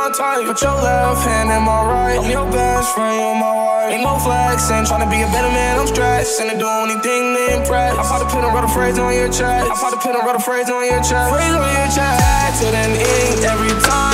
my type. Put your left hand in my right. I'm your best friend, you're my wife. Ain't no flexing, tryna be a better man, I'm stressed. And to do anything to impress. I probably put and wrote a phrase on your chest. I probably put and wrote a phrase on your chest. Phrase on your chest. Accident ink every time.